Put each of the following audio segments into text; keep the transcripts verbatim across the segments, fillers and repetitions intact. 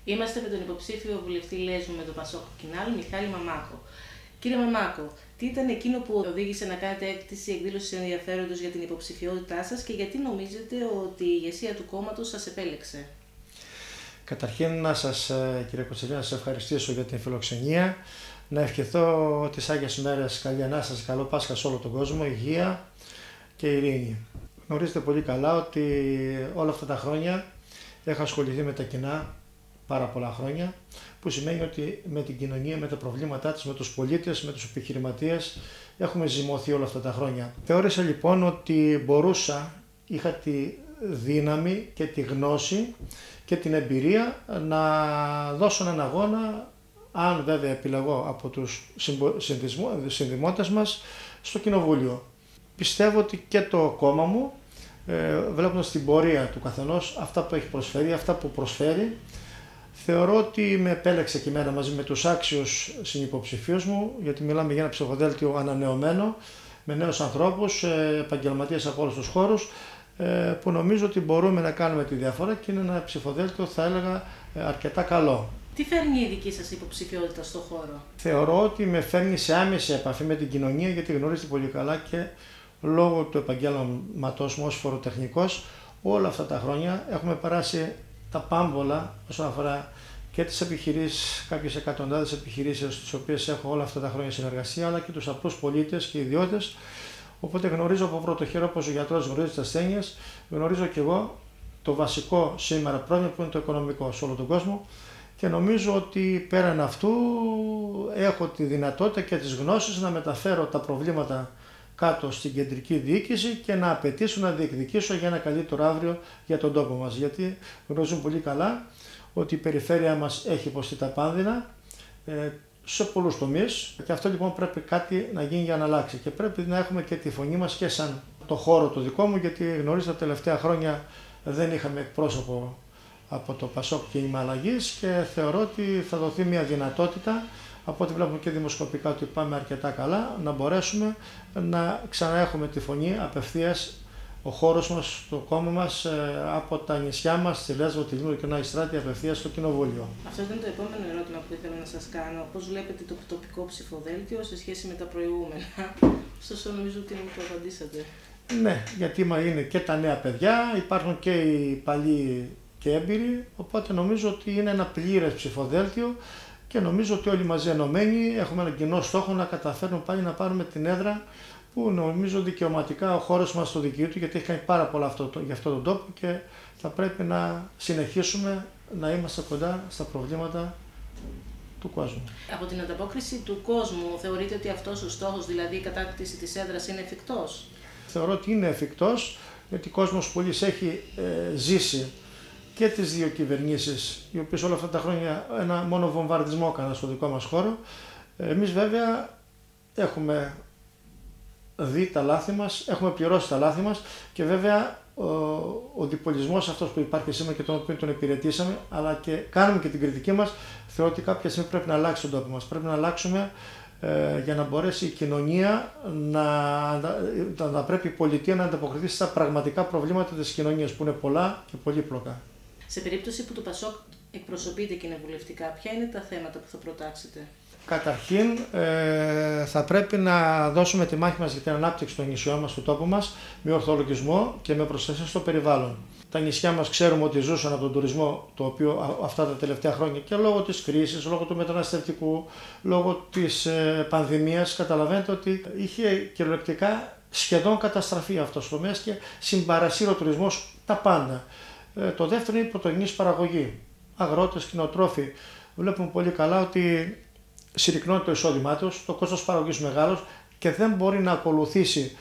Είμαστε με τον υποψήφιο βουλευτή Λέσβου με το Πασόκ Κινάλ, Μιχάλη Μαμάκο. Κύριε Μαμάκο, τι ήταν εκείνο που οδήγησε να κάνετε έκτηση εκδήλωση ενδιαφέροντος για την υποψηφιότητά σας και γιατί νομίζετε ότι η ηγεσία του κόμματος σας επέλεξε? Καταρχήν, να σας, κύριε Κοτσελή, να σας ευχαριστήσω για την φιλοξενία. Να ευχηθώ τις Άγιες Μέρες καλή Ανάσταση, καλό Πάσχα σε όλο τον κόσμο, υγεία και ειρήνη. Γνωρίζετε πολύ καλά ότι όλα αυτά τα χρόνια έχω ασχοληθεί με τα κοινά πάρα πολλά χρόνια, που σημαίνει ότι με την κοινωνία, με τα προβλήματά της, με τους πολίτες, με τους επιχειρηματίες έχουμε ζυμωθεί όλα αυτά τα χρόνια. Θεώρησα λοιπόν ότι μπορούσα, είχα τη δύναμη και τη γνώση και την εμπειρία να δώσω έναν αγώνα, αν βέβαια επιλεγώ από τους συνδημότες μας, στο Κοινοβούλιο. Πιστεύω ότι και το κόμμα μου, βλέποντας την πορεία του καθενός, αυτά που έχει προσφέρει, αυτά που προσφέρει, θεωρώ ότι με επέλεξε και εμένα μαζί με τους άξιους συνυποψηφίους μου, γιατί μιλάμε για ένα ψηφοδέλτιο ανανεωμένο, με νέους ανθρώπους, επαγγελματίες από όλους τους χώρους, που νομίζω ότι μπορούμε να κάνουμε τη διαφορά και είναι ένα ψηφοδέλτιο, θα έλεγα, αρκετά καλό. Τι φέρνει η δική σας υποψηφιότητα στο χώρο? Θεωρώ ότι με φέρνει σε άμεση επαφή με την κοινωνία, γιατί γνωρίζετε πολύ καλά και λόγω του επαγγέλματός μου ως φοροτεχνικός, όλα αυτά τα χρόνια έχουμε περάσει τα πάμπολα όσον αφορά και τις επιχειρήσεις, κάποιες εκατοντάδες επιχειρήσεις στις οποίες έχω όλα αυτά τα χρόνια συνεργασία, αλλά και τους απλούς πολίτες και ιδιώτες. Οπότε γνωρίζω από πρώτο χέρι, όπως ο γιατρός γνωρίζει τις ασθένειες, γνωρίζω και εγώ το βασικό σήμερα πρόβλημα που είναι το οικονομικό σε όλο τον κόσμο και νομίζω ότι πέραν αυτού έχω τη δυνατότητα και τις γνώσεις να μεταφέρω τα προβλήματα κάτω στην κεντρική διοίκηση και να απαιτήσω, να διεκδικήσω για ένα καλύτερο αύριο για τον τόπο μας. Γιατί γνωρίζουν πολύ καλά ότι η περιφέρεια μας έχει υποστεί τα πάνδυνα ε, σε πολλούς τομείς και αυτό λοιπόν πρέπει κάτι να γίνει για να αλλάξει και πρέπει να έχουμε και τη φωνή μας και σαν το χώρο το δικό μου, γιατί γνωρίζετε τα τελευταία χρόνια δεν είχαμε εκπρόσωπο από το Πασόκ Κίνημα Αλλαγής και θεωρώ ότι θα δοθεί μια δυνατότητα, από ό,τι βλέπουμε και δημοσκοπικά ότι πάμε αρκετά καλά, να μπορέσουμε να ξαναέχουμε τη φωνή απευθείας ο χώρος μας, το κόμμα μας, από τα νησιά μας, τη Λέσβο, τη Λίμνο και την Αϊστράτη, απευθείας στο Κοινοβούλιο. Αυτό ήταν το επόμενο ερώτημα που ήθελα να σας κάνω. Πώς βλέπετε το τοπικό ψηφοδέλτιο σε σχέση με τα προηγούμενα? Ωστόσο, νομίζω ότι μου το απαντήσατε. Ναι, γιατί μα είναι και τα νέα παιδιά, υπάρχουν και οι παλιοί και έμπειροι, οπότε νομίζω ότι είναι ένα πλήρες ψηφοδέλτιο και νομίζω ότι όλοι μαζί ενωμένοι έχουμε έναν κοινό στόχο να καταφέρουμε πάλι να πάρουμε την έδρα που νομίζω δικαιωματικά ο χώρος μας το δικαιούται, γιατί έχει κάνει πάρα πολλά αυτό, για αυτόν τον τόπο και θα πρέπει να συνεχίσουμε να είμαστε κοντά στα προβλήματα του κόσμου. Από την ανταπόκριση του κόσμου θεωρείτε ότι αυτός ο στόχος, δηλαδή η κατάκτηση της έδρας, είναι εφικτός? Θεωρώ ότι είναι εφικτός, γιατί ο κόσμος πολύς έχει ε, ζήσει και τις δύο κυβερνήσεις, οι οποίες όλα αυτά τα χρόνια ένα μόνο βομβαρδισμό έκαναν στο δικό μας χώρο. Εμείς βέβαια έχουμε δει τα λάθη μας, έχουμε πληρώσει τα λάθη μας και βέβαια ο, ο διπολισμός αυτός που υπάρχει σήμερα και τον οποίο τον υπηρετήσαμε, αλλά και κάνουμε και την κριτική μας, θεωρώ ότι κάποια στιγμή πρέπει να αλλάξει τον τόπο μας. Πρέπει να αλλάξουμε ε, για να μπορέσει η κοινωνία να, να, να πρέπει η πολιτεία να ανταποκριθεί στα πραγματικά προβλήματα της κοινωνίας που είναι πολλά και πολύπλοκα. Σε περίπτωση που το Πασόκ εκπροσωπείται κοινοβουλευτικά, ποια είναι τα θέματα που θα προτάξετε? Καταρχήν ε, θα πρέπει να δώσουμε τη μάχη μας για την ανάπτυξη των νησιών μας, του τόπου μας, με ορθολογισμό και με προστασία στο περιβάλλον. Τα νησιά μας ξέρουμε ότι ζούσαν από τον τουρισμό, το οποίο αυτά τα τελευταία χρόνια και λόγω της κρίσης, λόγω του μεταναστευτικού, λόγω της ε, πανδημίας, καταλαβαίνετε ότι είχε κυριολεκτικά σχεδόν καταστραφεί αυτός ο τομέας και συμπαρασύρει ο τουρισμός τα πάντα. Ε, το δεύτερο είναι η πρωτογενής παραγωγή. Αγρότες, κτηνοτρόφοι. Βλέπουμε πολύ καλά ότι συρρυκνώνει το εισόδημά τους, το κόστος παραγωγής μεγάλος και δεν μπορεί να ακολουθήσει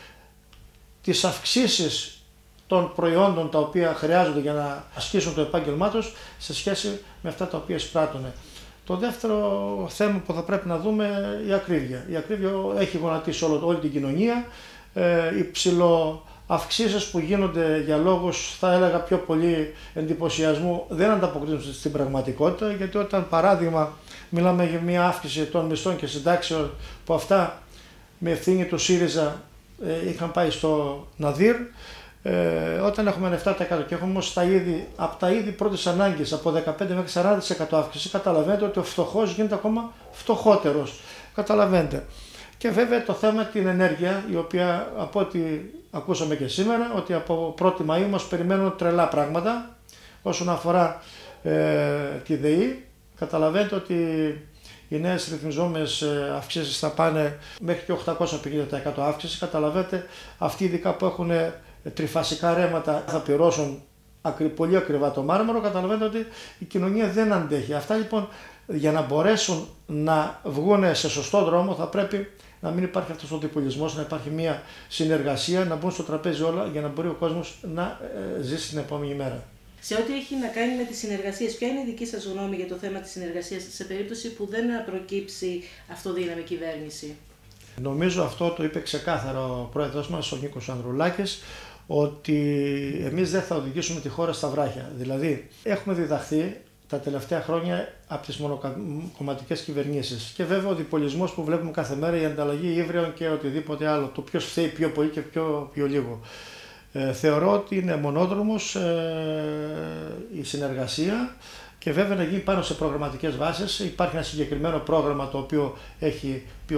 τις αυξήσεις των προϊόντων τα οποία χρειάζονται για να ασκήσουν το επάγγελμά τους σε σχέση με αυτά τα οποία εισπράττουν. Το δεύτερο θέμα που θα πρέπει να δούμε είναι η ακρίβεια. Η ακρίβεια έχει γονατίσει όλη την κοινωνία, ε, υψηλό αυξήσεις που γίνονται για λόγους, θα έλεγα, πιο πολύ εντυπωσιασμού, δεν ανταποκρίνονται στην πραγματικότητα, γιατί όταν παράδειγμα μιλάμε για μια αύξηση των μισθών και συντάξεων που αυτά με ευθύνη του ΣΥΡΙΖΑ ε, είχαν πάει στο ΝΑΔΙΡ, Ε, όταν έχουμε ένα επτά τοις εκατό και έχουμε όμως τα είδη, από τα είδη πρώτης ανάγκης από δεκαπέντε μέχρι σαράντα τοις εκατό αύξηση, καταλαβαίνετε ότι ο φτωχός γίνεται ακόμα φτωχότερος. Καταλαβαίνετε. Και βέβαια το θέμα την ενέργεια, η οποία από ό,τι ακούσαμε και σήμερα, ότι από πρώτη Μαΐου μας περιμένουν τρελά πράγματα όσον αφορά ε, τη ΔΕΗ. Καταλαβαίνετε ότι οι νέες ρυθμιζόμενες αυξήσεις θα πάνε μέχρι και οκτακόσια πενήντα τοις εκατό αύξηση. Καταλαβαίνετε, αυτοί ειδικά που έχουν τριφασικά ρέματα θα πληρώσουν πολύ ακριβά το μάρμαρο. Καταλαβαίνετε ότι η κοινωνία δεν αντέχει. Αυτά λοιπόν, για να μπορέσουν να βγουν σε σωστό δρόμο, θα πρέπει να μην υπάρχει αυτός ο διπολισμός, να υπάρχει μια συνεργασία, να μπουν στο τραπέζι όλα για να μπορεί ο κόσμος να ζήσει την επόμενη μέρα. Σε ό,τι έχει να κάνει με τις συνεργασίες, ποια είναι η δική σας γνώμη για το θέμα της συνεργασίας σε περίπτωση που δεν προκύψει αυτοδύναμη κυβέρνηση? Νομίζω αυτό το είπε ξεκάθαρα ο πρόεδρος μας, ο Νίκος Ανδρουλάκης, ότι εμείς δεν θα οδηγήσουμε τη χώρα στα βράχια. Δηλαδή, έχουμε διδαχθεί τα τελευταία χρόνια από τις μονοκομματικές κυβερνήσεις. Και βέβαια ο διπολισμός που βλέπουμε κάθε μέρα, η ανταλλαγή ύβρεων και οτιδήποτε άλλο, το ποιος φταίει πιο πολύ και πιο, πιο λίγο. Ε, θεωρώ ότι είναι μονόδρομος ε, η συνεργασία και βέβαια να γίνει πάνω σε προγραμματικές βάσεις. Υπάρχει ένα συγκεκριμένο πρόγραμμα το οποίο έχει, ο,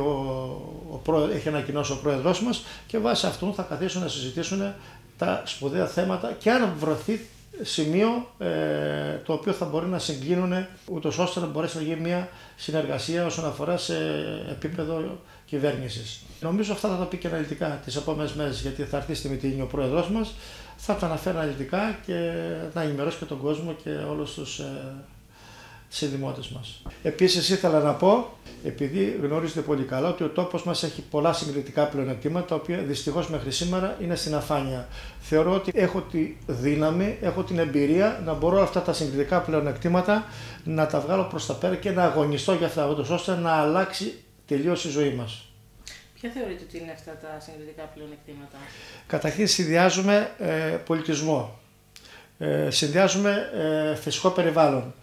ο, ο, έχει ανακοινώσει ο πρόεδρος μας και βάσει αυτού θα καθίσουν να συζητήσουν τα σπουδαία θέματα και αν βρεθεί σημείο ε, το οποίο θα μπορεί να συγκλίνουν ούτως ώστε να μπορέσει να γίνει μια συνεργασία όσον αφορά σε επίπεδο κυβέρνησης. Νομίζω αυτά θα τα πει και αναλυτικά τις επόμενες μέρες, γιατί θα έρθει στη Μυτιλίνη ο πρόεδρος μας, θα τα αναφέρει αναλυτικά και να ενημερώσει και τον κόσμο και όλους τους ε, συνδημότες μας. Επίσης ήθελα να πω, επειδή γνωρίζετε πολύ καλά, ότι ο τόπος μας έχει πολλά συγκριτικά πλεονεκτήματα, τα οποία δυστυχώς μέχρι σήμερα είναι στην αφάνεια. Θεωρώ ότι έχω τη δύναμη, έχω την εμπειρία να μπορώ αυτά τα συγκριτικά πλεονεκτήματα να τα βγάλω προς τα πέρα και να αγωνιστώ για αυτά, ώστε να αλλάξει τελείως η ζωή μας. Ποια θεωρείτε ότι είναι αυτά τα συγκριτικά πλεονεκτήματα? Καταρχήν συνδυάζουμε ε, πολιτισμό, ε, συνδυάζουμε ε, φυσικό περιβάλλον,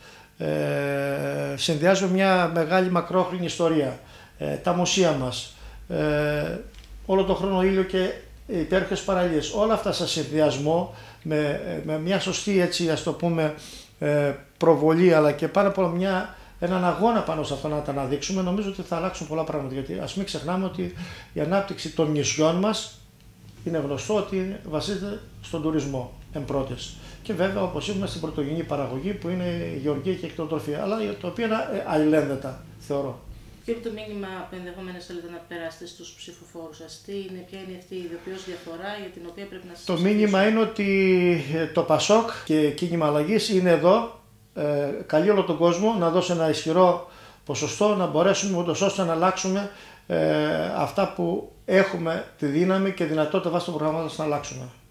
ε, συνδυάζουμε μια μεγάλη μακρόχρονη ιστορία, ε, τα μουσεία μας, ε, όλο τον χρόνο ήλιο και υπέροχες παραλίες. Όλα αυτά σε συνδυασμό με, με μια σωστή, έτσι ας το πούμε, ε, προβολή, αλλά και πάνω από μια έναν αγώνα πάνω σε αυτό να τα αναδείξουμε, νομίζω ότι θα αλλάξουν πολλά πράγματα. Γιατί ας μην ξεχνάμε ότι η ανάπτυξη των νησιών μας είναι γνωστό ότι βασίζεται στον τουρισμό εν πρώτης. Και βέβαια, όπως είπαμε, στην πρωτογενή παραγωγή που είναι η γεωργία και η εκτροτροφία, αλλά το οποίο είναι αλληλένδετα, θεωρώ. Ποιο είναι το μήνυμα που ενδεχομένως θέλετε να περάσετε στους ψηφοφόρους σας? Τι είναι, ποια είναι αυτή η ειδοποιώς διαφορά για την οποία πρέπει να σας Το μήνυμα είναι ότι το ΠΑΣΟΚ και κίνημα αλλαγής είναι εδώ. Ε, καλεί όλο τον κόσμο να δώσει ένα ισχυρό ποσοστό, να μπορέσουμε ούτως ώστε να αλλάξουμε ε, αυτά που έχουμε τη δύναμη και δυνατότητα βάσει των προγραμμάτων να αλλάξουμε.